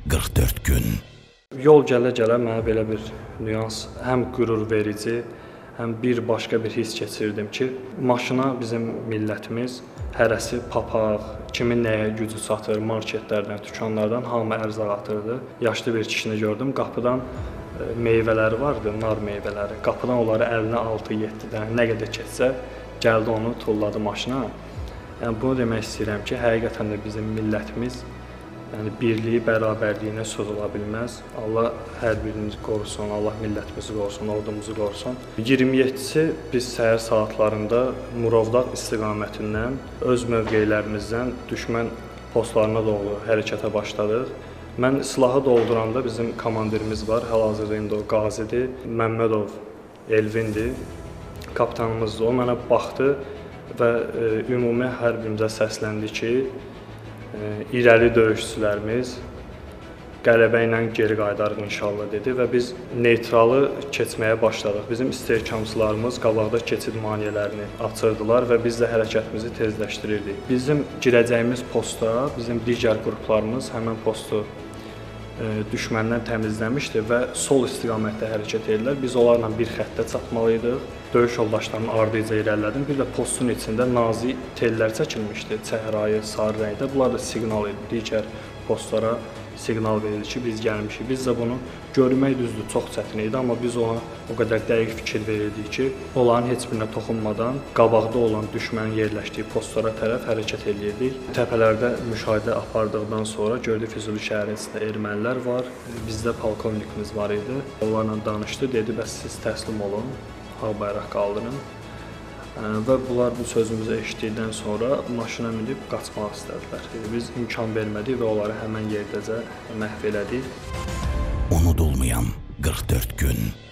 44 gün. Yol gələ-gələ mənə belə bir nüans, həm qürur verici, həm bir başqa bir hiss keçirdim ki, maşına bizim millətimiz hərəsi papaq, kimin nəyə gücü çatır, marketlərdən, dükanlardan hamı ərzaq atırdı. Yaşlı bir kişini gördüm, qapıdan meyvələri vardı, nar meyvələri. Qapıdan onları əlinə 6-7 dənə nə qədər keçsə, gəldi onu tulladı maşına. Yəni bunu demək istəyirəm ki, həqiqətən də bizim millətimiz birliyi, bərabərliyinə söz ola bilməz. Allah hər birimizi qorusun, Allah millətimizi qorusun, ordumuzu qorusun. 27-si biz səhər saatlarında Murovdağ istiqamətindən öz mövqelərimizdən düşmən postlarına doğru hərəkətə başladıq. Mən silahı dolduranda bizim komandirimiz var, hal-hazırda indi o qazidir, Məmmədov Elvindir, kapitanımızdır. O mənə baxdı və ümumi hər birimizə səsləndi ki, irəli döyüşçülərimiz qələbə ilə geri qayıdarıq inşallah dedi və biz neytralı keçməyə başladıq. Bizim istehkamçılarımız qabaqda keçid maneələrini açırdılar və biz də hərəkətimizi tezləşdirirdik. Bizim girəcəyimiz posta bizim digər qruplarımız həmin postu düşməndən təmizləmişdi və sol istiqamətdə hərəkət edirlər. Biz onlarla bir xəttə çatmalıydıq. Döyüş yoldaşlarımın ardınca irəlilədim. Bir də postun içində nazik tellər çəkilmişdi, çəhrayı, sarı rəngdə. Bunlar da siqnal idi, digər postlara siqnal verir ki, biz gəlmişik. Biz də bunu görmək düzdür, çox çətin idi, amma biz ona o qədər dəqiq fikir verirdik ki, onların heç birinə toxunmadan qabaqda olan düşmənin yerləşdiyi postlara tərəf hərəkət edirdik. Təpələrdə müşahidə apardıqdan sonra gördük Füzuli şəhərində ermənilər var, bizdə polkovnikimiz var idi. Onlarla danışdı, dedi, bəs siz təslim olun, ağ bayraq qaldırın. Və bunlar bu sözümüzü eşitdikdən sonra maşına minib qaçmaq istədilər. Biz imkan vermədik və onları həmən yerdəcə məhv elədik. Unudulmayan 44 gün.